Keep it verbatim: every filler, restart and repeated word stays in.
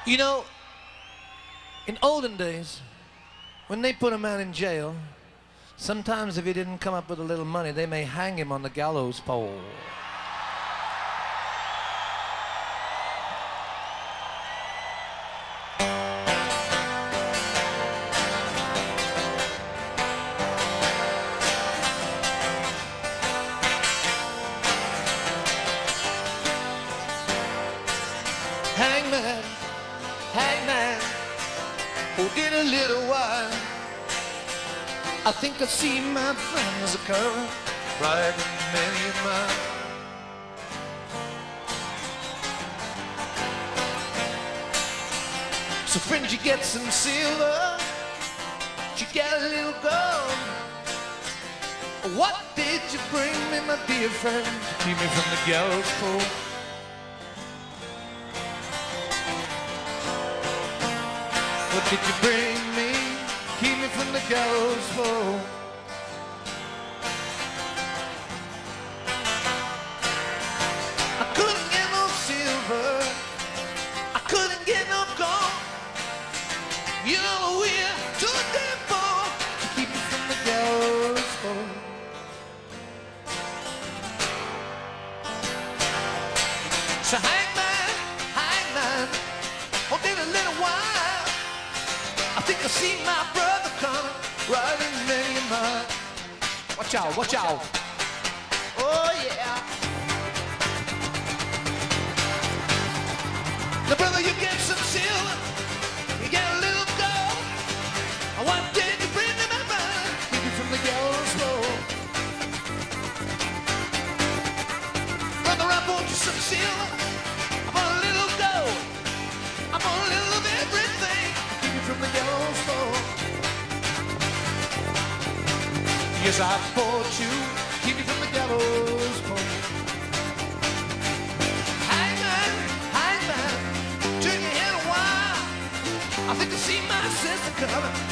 You know, in olden days, when they put a man in jail, sometimes if he didn't come up with a little money, they may hang him on the gallows pole. Hangman, hangman, oh, in a little while, I think I see my friends are coming, riding many a mile. So friend, you get some silver, you get a little gold. What did you bring me, my dear friend, to keep me from the gallows pole? What did you bring me? Keep me from the gallows pole. I couldn't get no silver, I couldn't get no gold. You know we're too damn poor to keep me from the gallows pole. So hangman, hangman, oh, in a little while, I think I see my brother coming, riding many a mile. Watch out, watch out. Oh, yeah. Now, brother, you get some silver, you get a little gold. What did you bring to my mind? Keep you from the gallows pole. Brother, I bought you some silver, I bought a little gold, I bought a little of everything. From the gallows pole. Yes, I bought you, keep you from the gallows pole. Hangman, hangman, turn your head a while. I think I see my sister coming,